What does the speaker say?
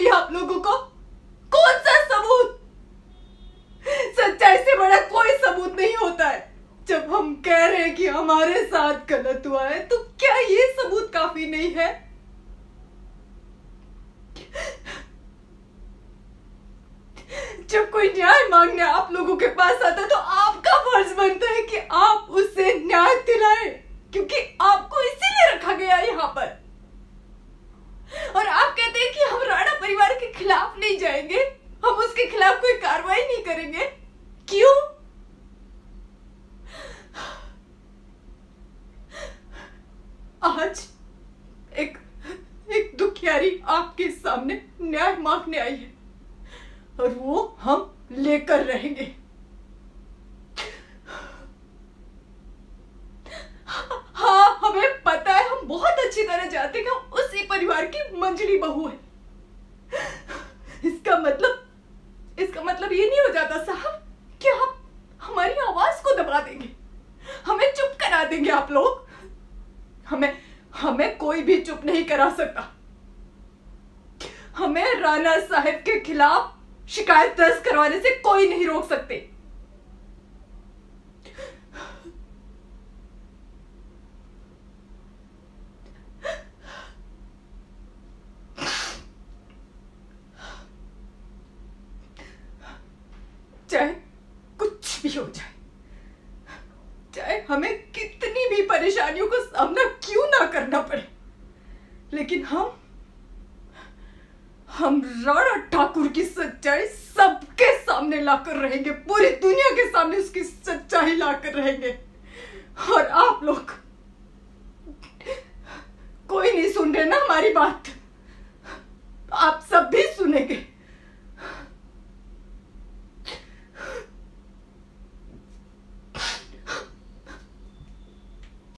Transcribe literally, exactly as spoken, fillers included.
चाहिए आप लोगों को? कौन सा सबूत? सच्चाई से बड़ा कोई सबूत नहीं होता है। जब हम कह रहे हैं कि हमारे साथ गलत हुआ है, तो क्या ये सबूत काफी नहीं है? जब कोई न्याय मांगने आप लोगों के पास आता है, तो आपका फर्ज बनता है कि आप उसे न्याय दिलाएं, क्योंकि आपको इसीलिए रखा गया यहाँ पर। और आप कहते हैं कि हम राणा परिवार के खिलाफ नहीं जाएंगे, हम उसके खिलाफ कोई कार्रवाई नहीं करेंगे। क्यों? आज एक एक दुखियारी आपके सामने न्याय मांगने आई है, और वो हम लेकर रहेंगे। हाँ, हमें पता है, हम बहुत अच्छी तरह जानते हैं कि हम उसी परिवार की मंजली बहू है। इसका मतलब इसका मतलब ये नहीं हो जाता साहब कि आप हमारी आवाज को दबा देंगे, हमें चुप करा देंगे आप लोग। हमें हमें कोई भी चुप नहीं करा सकता। हमें राणा साहब के खिलाफ शिकायत दर्ज करवाने से कोई नहीं रोक सकते। चाहे कुछ भी हो जाए, चाहे हमें कितनी भी परेशानियों का सामना क्यों ना करना पड़े, लेकिन हम हम राणा ठाकुर की सच्चाई सबके सामने लाकर रहेंगे, पूरी दुनिया के सामने उसकी सच्चाई लाकर रहेंगे। और आप लोग कोई नहीं सुन रहे ना हमारी बात, आप सब भी सुनेंगे।